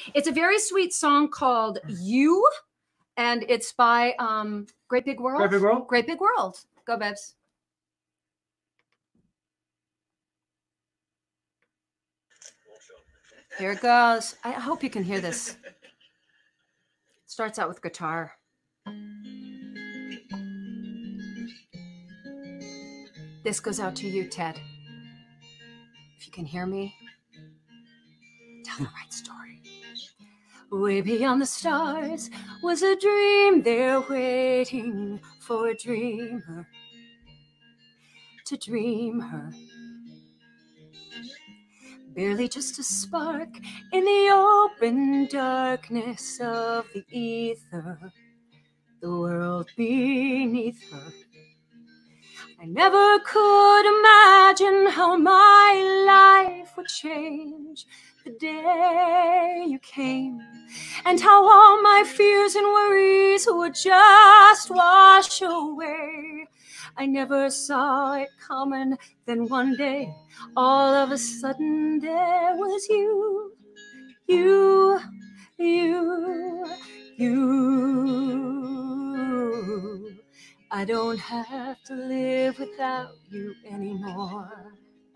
It's a very sweet song called You, and it's by Great Big World. Great Big World? Great Big World. Go, Bebs. Here it goes. I hope you can hear this. It starts out with guitar. This goes out to you, Ted. If you can hear me, tell the right story. Way beyond the stars was a dream there waiting for a dreamer to dream her. Barely just a spark in the open darkness of the ether, the world beneath her. I never could imagine how my life would change the day you came, and how all my fears and worries would just wash away. I never saw it coming. Then one day, all of a sudden, there was you. I don't have to live without you anymore.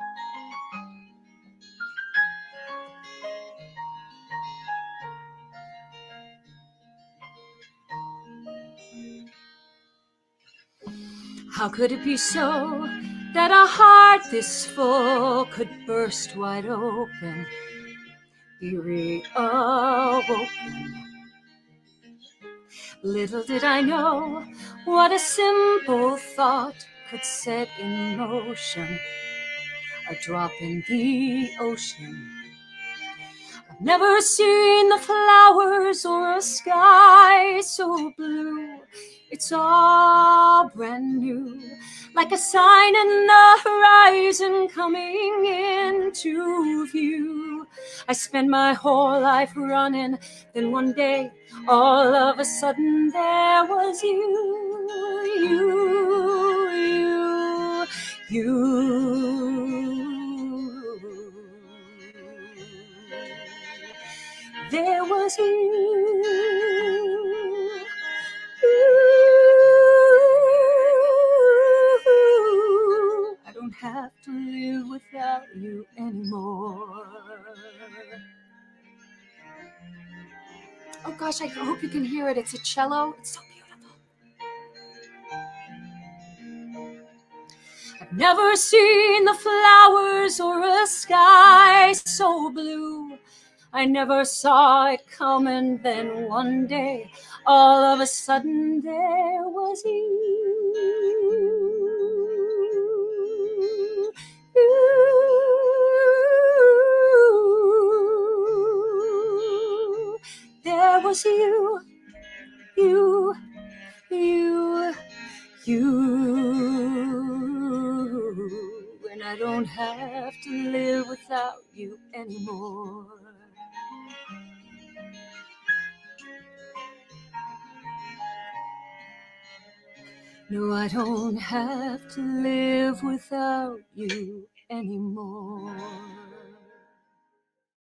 How could it be so that a heart this full could burst wide open, be reawoken? Little did I know what a simple thought could set in motion a drop in the ocean. I've never seen the flowers or a sky so blue. It's all brand new, like a sign in the horizon coming into view. I spend my whole life running, then one day, all of a sudden, there was you. There was you. I don't have to live without you anymore. Oh gosh, I hope you can hear it. It's a cello. It's so beautiful. I've never seen the flowers or a sky so blue. I never saw it coming. Then one day, all of a sudden, there was you. There was you. And I don't have to live without you anymore. No, I don't have to live without you anymore.